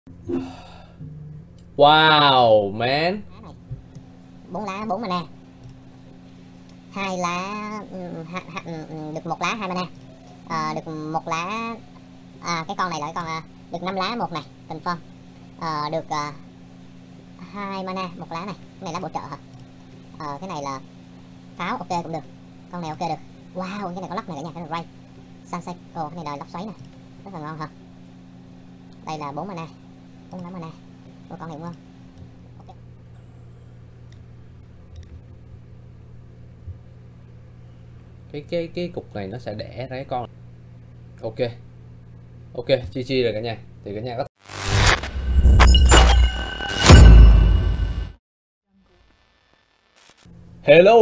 Wow man. Bốn lá 4 mana, hai lá được một lá 2 mana, được một lá, cái con này là cái con được 5 lá một này, confirm, được 2 mana một lá này, cái này lá bổ trợ hả? Cái này là pháo, ok cũng được, con này ok được. Wow, cái này có lóc này cả nhà, cái này ray Sunset, cái này là lóc xoáy này, rất là ngon hả? Đây là 4 mana, 4 lá mana, con này đúng không? Okay. Cái cục này nó sẽ đẻ ra cái con. Ok, ok, chi rồi cả nhà. Thì cả nhà có Hello,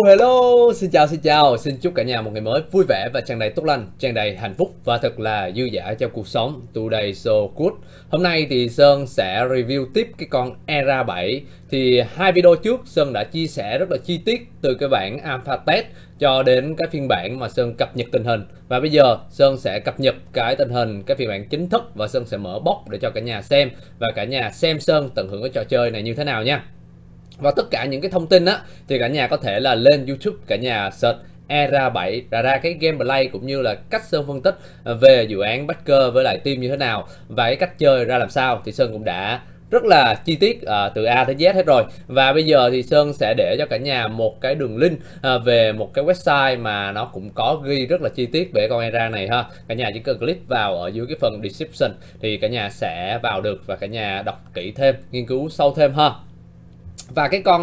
xin chào, xin chúc cả nhà một ngày mới vui vẻ và tràn đầy tốt lành, tràn đầy hạnh phúc và thật là dư dả trong cuộc sống. Today so good. Hôm nay thì Sơn sẽ review tiếp cái con Era 7. Thì hai video trước Sơn đã chia sẻ rất là chi tiết từ cái bản alpha test cho đến cái phiên bản mà Sơn cập nhật tình hình. Và bây giờ Sơn sẽ cập nhật cái tình hình, cái phiên bản chính thức và Sơn sẽ mở box để cho cả nhà xem và cả nhà xem Sơn tận hưởng cái trò chơi này như thế nào nha. Và tất cả những cái thông tin á thì cả nhà có thể là lên YouTube, cả nhà search Era 7 ra cái gameplay cũng như là cách Sơn phân tích về dự án backer với lại team như thế nào và cái cách chơi ra làm sao thì Sơn cũng đã rất là chi tiết từ A tới Z hết rồi. Và bây giờ thì Sơn sẽ để cho cả nhà một cái đường link về một cái website mà nó cũng có ghi rất là chi tiết về con Era này ha. Cả nhà chỉ cần click vào ở dưới cái phần description thì cả nhà sẽ vào được và cả nhà đọc kỹ thêm, nghiên cứu sâu thêm ha. Và cái con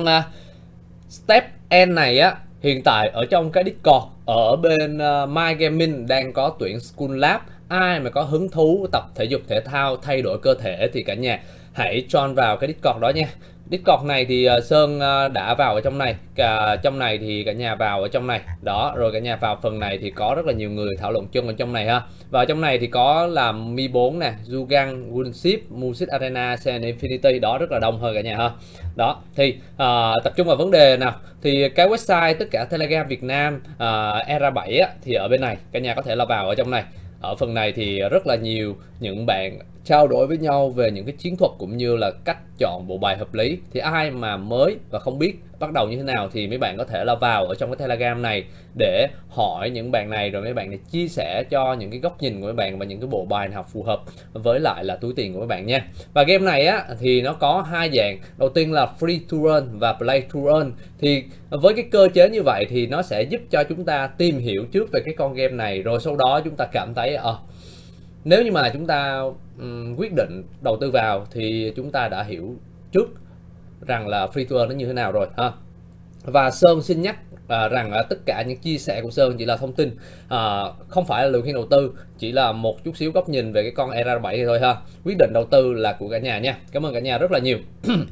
Step N này á, hiện tại ở trong cái Discord ở bên My Gaming đang có tuyển School Lab. Ai mà có hứng thú tập thể dục thể thao, thay đổi cơ thể thì cả nhà hãy join vào cái Discord đó nha. Discord này thì Sơn đã vào ở trong này, trong này thì cả nhà vào ở trong này đó, rồi cả nhà vào phần này thì có rất là nhiều người thảo luận chung ở trong này ha. Và trong này thì có là Mi 4 nè, Zugang, Winship, Music Arena, Sen Infinity, đó rất là đông hơn cả nhà ha. Đó thì tập trung vào vấn đề nào thì cái website tất cả Telegram Việt Nam Era 7 á, thì ở bên này cả nhà có thể là vào ở trong này. Ở phần này thì rất là nhiều những bạn trao đổi với nhau về những cái chiến thuật cũng như là cách chọn bộ bài hợp lý. Thì ai mà mới và không biết bắt đầu như thế nào thì mấy bạn có thể là vào ở trong cái Telegram này để hỏi những bạn này, rồi mấy bạn này chia sẻ cho những cái góc nhìn của mấy bạn và những cái bộ bài nào phù hợp với lại là túi tiền của mấy bạn nha. Và game này á thì nó có hai dạng. Đầu tiên là free to run và play to earn. Thì với cái cơ chế như vậy thì nó sẽ giúp cho chúng ta tìm hiểu trước về cái con game này, rồi sau đó chúng ta cảm thấy nếu như mà chúng ta quyết định đầu tư vào thì chúng ta đã hiểu trước rằng là free to earn nó như thế nào rồi ha. Và Sơn xin nhắc rằng tất cả những chia sẻ của Sơn chỉ là thông tin, không phải là lời khuyên đầu tư, chỉ là một chút xíu góc nhìn về cái con Era 7 thôi ha. Quyết định đầu tư là của cả nhà nha. Cảm ơn cả nhà rất là nhiều.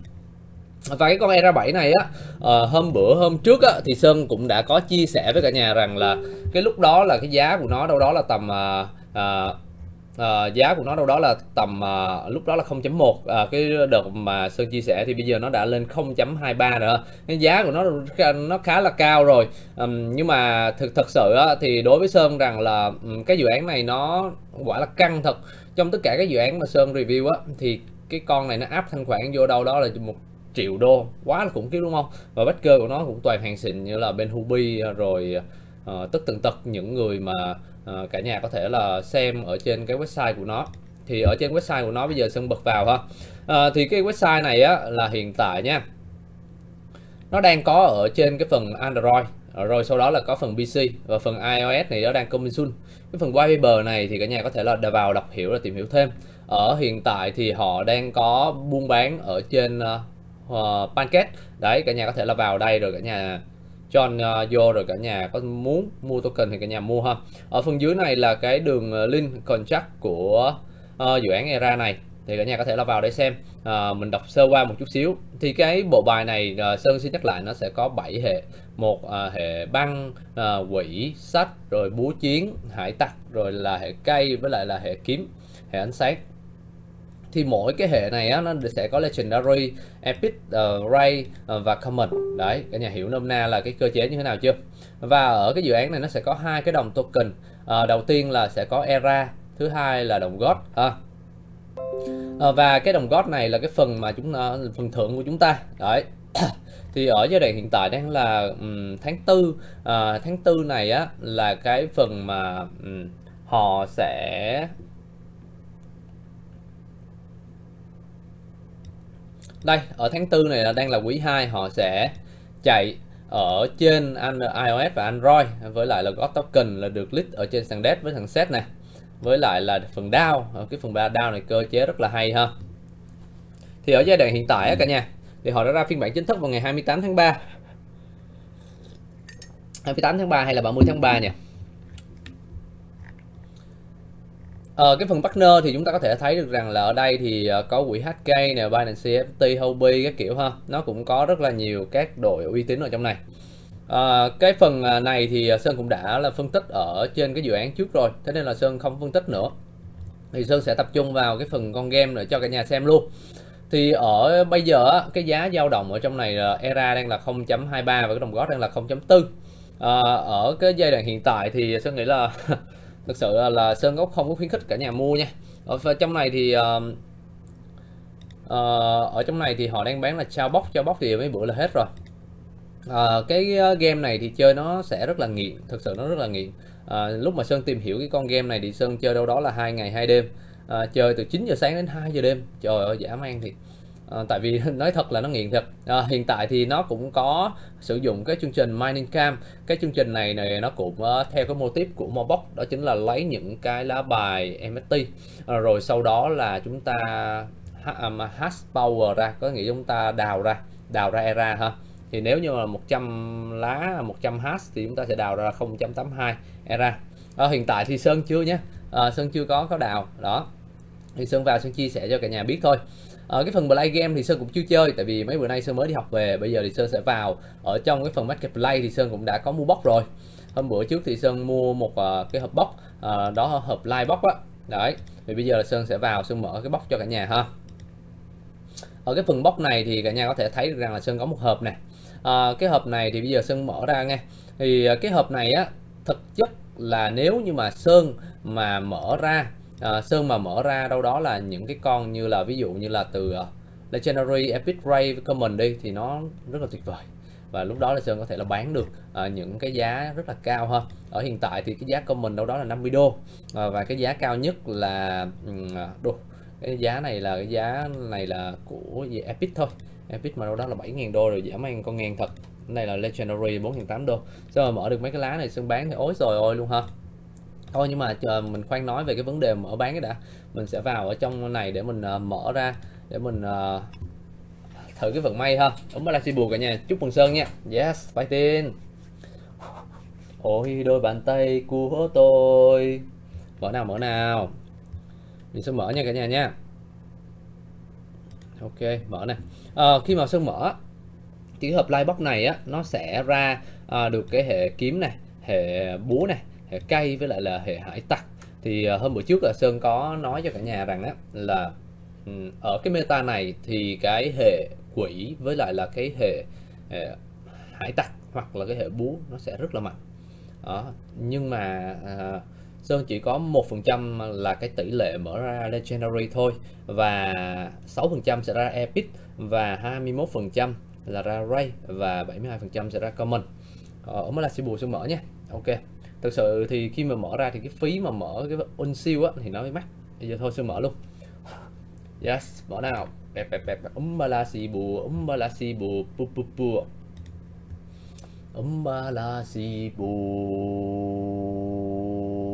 Và cái con Era 7 này á, hôm trước á, thì Sơn cũng đã có chia sẻ với cả nhà rằng là cái lúc đó là cái giá của nó đâu đó là tầm giá của nó đâu đó là tầm lúc đó là 0.1, cái đợt mà Sơn chia sẻ thì bây giờ nó đã lên 0.23 rồi. Cái giá của nó khá là cao rồi. Nhưng mà thực sự á, thì đối với Sơn rằng là cái dự án này nó quả là căng thật. Trong tất cả các dự án mà Sơn review á thì cái con này nó áp thanh khoản vô đâu đó là 1 triệu đô, quá là khủng khiếp đúng không? Và backer của nó cũng toàn hàng xịn như là bên Hubi rồi tất tần tật những người mà cả nhà có thể là xem ở trên cái website của nó. Thì ở trên website của nó bây giờ Sơn bật vào ha. Thì cái website này á là hiện tại nha, nó đang có ở trên cái phần Android, rồi sau đó là có phần PC và phần iOS này nó đang coming soon. Cái phần white paper này thì cả nhà có thể là vào đọc hiểu là tìm hiểu thêm. Ở hiện tại thì họ đang có buôn bán ở trên Pancake đấy, cả nhà có thể là vào đây rồi cả nhà join vô, rồi cả nhà có muốn mua token thì cả nhà mua ha. Ở phần dưới này là cái đường link contract của dự án Era này thì cả nhà có thể là vào để xem. Mình đọc sơ qua một chút xíu thì cái bộ bài này Sơn xin nhắc lại nó sẽ có 7 hệ. Một hệ băng, quỷ, sách, rồi búa chiến, hải tặc, rồi là hệ cây với lại là hệ kiếm, hệ ánh sáng. Thì mỗi cái hệ này á, nó sẽ có legendary, epic, ray và common. Đấy, cả nhà hiểu nôm na là cái cơ chế như thế nào chưa? Và ở cái dự án này nó sẽ có hai cái đồng token. Đầu tiên là sẽ có Era, thứ hai là đồng God ha. Và cái đồng gót này là cái phần mà phần thưởng của chúng ta đấy. Thì ở giai đoạn hiện tại đang là tháng tư. Tháng tư này á là cái phần mà họ sẽ đây, ở tháng tư này là đang là quý 2, họ sẽ chạy ở trên iOS và Android, với lại là God Token là được list ở trên sàn DEX với thằng set này, với lại là phần DAO. Cái phần DAO này cơ chế rất là hay ha. Thì ở giai đoạn hiện tại á cả nhà, thì họ đã ra phiên bản chính thức vào ngày 28 tháng 3 hay là 30 tháng 3 nha. Cái phần partner thì chúng ta có thể thấy được rằng là ở đây thì có quỹ HK nè, Binance CFT, Huobi các kiểu ha, nó cũng có rất là nhiều các đội uy tín ở trong này. Cái phần này thì Sơn cũng đã là phân tích ở trên cái dự án trước rồi, thế nên là Sơn không phân tích nữa, thì Sơn sẽ tập trung vào cái phần con game để cho cả nhà xem luôn. Thì ở bây giờ cái giá dao động ở trong này là ERA đang là 0.23 và cái đồng gót đang là 0.4. Ở cái giai đoạn hiện tại thì Sơn nghĩ là thực sự là Sơn không có khuyến khích cả nhà mua nha. Ở trong này thì ở trong này thì họ đang bán là trao bóc thì mấy bữa là hết rồi. Cái game này thì chơi nó sẽ rất là nghiện, thực sự nó rất là nghiện. Lúc mà Sơn tìm hiểu cái con game này thì Sơn chơi đâu đó là 2 ngày 2 đêm, chơi từ 9 giờ sáng đến 2 giờ đêm, trời ơi dã man thiệt. Tại vì nói thật là nó nghiện thật. Hiện tại thì nó cũng có sử dụng cái chương trình Mining Camp. Cái chương trình này nó cũng theo cái mô típ của Mobox, đó chính là lấy những cái lá bài MST, rồi sau đó là chúng ta hash power ra, có nghĩa chúng ta đào ra ERA ha. Thì nếu như là 100 lá 100 hash thì chúng ta sẽ đào ra 0.82 ERA. Hiện tại thì Sơn chưa nhé, Sơn chưa có đào đó, thì Sơn vào Sơn chia sẻ cho cả nhà biết thôi. Cái phần play game thì Sơn cũng chưa chơi, tại vì mấy bữa nay Sơn mới đi học về, bây giờ thì Sơn sẽ vào ở trong cái phần marketplace. Thì Sơn cũng đã có mua box rồi, hôm bữa trước thì Sơn mua một cái hộp box, đó hộp live box á đấy. Thì bây giờ là Sơn sẽ vào Sơn mở cái box cho cả nhà ha. Ở cái phần box này thì cả nhà có thể thấy được rằng là Sơn có một hộp này. Cái hộp này thì bây giờ Sơn mở ra nghe. Thì cái hộp này á, thực chất là nếu như mà Sơn mà mở ra đâu đó là những cái con như là ví dụ như là từ Legendary, Epic Ray, Common đi, thì nó rất là tuyệt vời, và lúc đó là Sơn có thể là bán được những cái giá rất là cao ha. Ở hiện tại thì cái giá Common đâu đó là 50 đô, và cái giá cao nhất là cái giá này là của gì Epic thôi. Epic mà đâu đó là 7.000 đô rồi, giảm ăn con ngàn thật. Cái này là Legendary 4.800 đô. Sao mà mở được mấy cái lá này Sơn bán thì ối rồi ôi luôn ha. Thôi nhưng mà chờ mình khoan nói về cái vấn đề mở bán cái đã. Mình sẽ vào ở trong này để mình mở ra, để mình thử cái vận may ha. Ống Galaxy bùa cả nhà, chúc mừng Sơn nha. Yes, fighting. Ôi đôi bàn tay của tôi. Mở nào. Mình sẽ mở nha cả nhà nha. Ok, mở này. Khi mà Sơn mở thì cái hộp live box này á, nó sẽ ra được cái hệ kiếm này, hệ búa này, hệ cây với lại là hệ hải tặc. Thì hôm bữa trước là Sơn có nói cho cả nhà rằng á là ở cái meta này thì cái hệ quỷ với lại là cái hệ hải tặc hoặc là cái hệ búa nó sẽ rất là mạnh. Nhưng mà Sơn chỉ có 1% là cái tỷ lệ mở ra Legendary thôi, và 6% sẽ ra Epic, và 21% là ra Ray, và 72% sẽ ra Common. Ở mới là sẽ bùa Sơn mở nhé. Ok, thực sự thì khi mà mở ra thì cái phí mà mở cái unseal á thì nó mới mắc. Bây giờ thôi Sơn mở luôn. Yes, mở nào. Ba la xì bùa, ba la xì bùa, pu. Ba la xì bùa.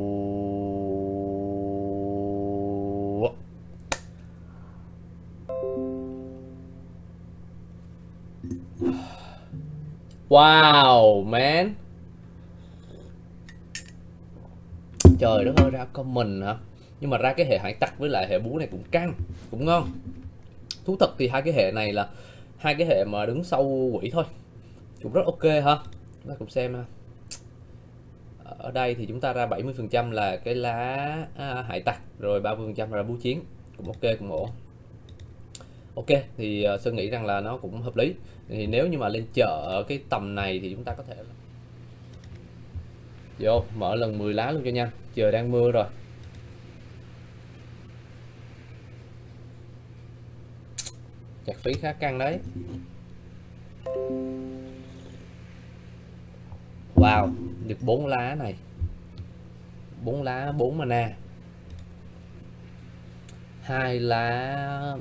Wow, man. Trời đất ơi, ra common hả? Nhưng mà ra cái hệ hải tặc với lại hệ búa này cũng căng, cũng ngon. Thú thật thì hai cái hệ này là hai cái hệ mà đứng sau quỷ thôi, cũng rất ok ha. Chúng ta cùng xem ha. Ở đây thì chúng ta ra 70% là cái lá hải tặc, rồi 30% là búa chiến, cũng ok, cũng ổn. Ok, thì Sơn nghĩ rằng là nó cũng hợp lý. Thì nếu như mà lên chợ cái tầm này thì chúng ta có thể vô mở lần 10 lá luôn cho nhanh. Trời đang mưa rồi. Chặt phí khá căng đấy. Wow, được 4 lá này. 4 lá 4 mana. 2 lá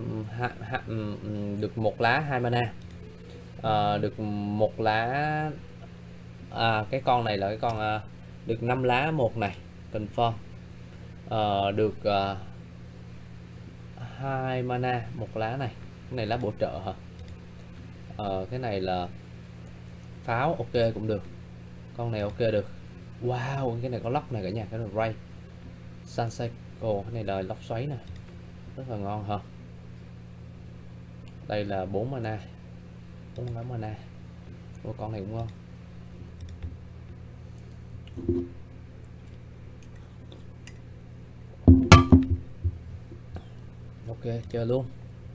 được 1 lá 2 mana. Được 1 lá cái con này là cái con được 5 lá 1 này, confirm. Được 2 mana 1 lá này. Cái này lá bổ trợ hả? Cái này là pháo, ok cũng được. Con này ok được. Wow, cái này có lóc này cả nhà, cái này ray Suncycle, cái này là lóc xoáy nè, rất là ngon hả? Đây là 4 mana, 4 lá mana. Con này cũng ngon. Ok, chơi luôn.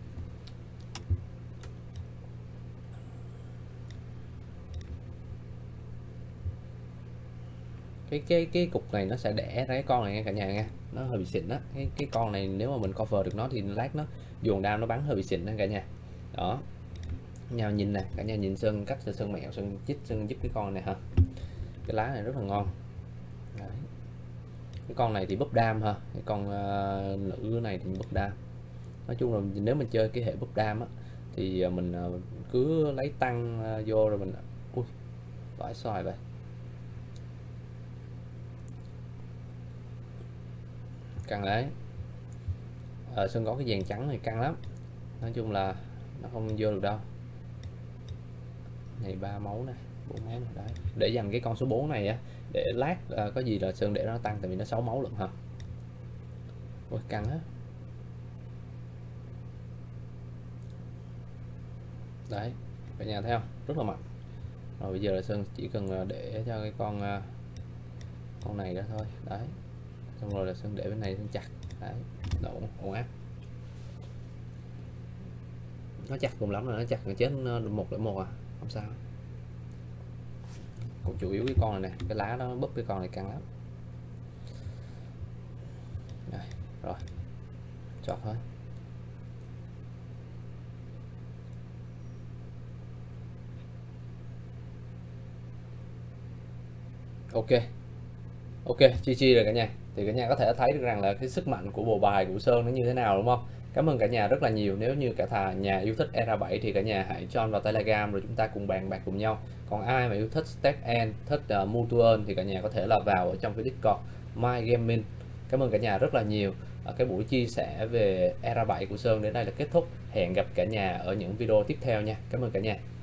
Cái cục này nó sẽ đẻ ra cái con này nha cả nhà nha, nó hơi bị xịn đó. Cái con này nếu mà mình cover được nó thì lát nó dồn đam nó bắn hơi bị xịn đó cả nhà. Đó, nhau nhìn nè cả nhà, nhìn Sơn cách Sơn mẹo, Sơn chích, Sơn giúp cái con này hả? Cái lá này rất là ngon. Đấy. Cái con này thì búp đam ha, cái con nữ này thì búp đam. Nói chung là nếu mình chơi cái hệ búp đam á thì mình cứ lấy tăng vô rồi mình vãi xoài vậy. Căng đấy. Sơn có cái vàng trắng này căng lắm. Nói chung là nó không vô được đâu. Này 3 máu này, 4 máu này đấy. Để dành cái con số 4 này á, để lát có gì là Sơn để nó tăng, tại vì nó 6 máu lận hả. Ôi căng á. Đấy, cả nhà thấy không? Rất là mạnh. Rồi bây giờ là Sơn chỉ cần để cho cái con này đó thôi. Đấy. Xong rồi là Sơn để bên này Sơn chặt. Đấy, ổn áp. Nó chặt cùng lắm rồi, nó chặt người chết 101 à, không sao. Còn chủ yếu cái con này nè, cái lá nó búp cái con này căng lắm. Đây, rồi. Chọn thôi. Ok, chi rồi cả nhà. Thì cả nhà có thể thấy được rằng là cái sức mạnh của bộ bài của Sơn nó như thế nào đúng không? Cảm ơn cả nhà rất là nhiều. Nếu như cả nhà yêu thích ERA7 thì cả nhà hãy join vào Telegram rồi chúng ta cùng bàn bạc cùng nhau. Còn ai mà yêu thích Step End, thích Mutual thì cả nhà có thể là vào ở trong cái Discord My Gaming. Cảm ơn cả nhà rất là nhiều. Cái buổi chia sẻ về ERA7 của Sơn đến đây là kết thúc. Hẹn gặp cả nhà ở những video tiếp theo nha. Cảm ơn cả nhà.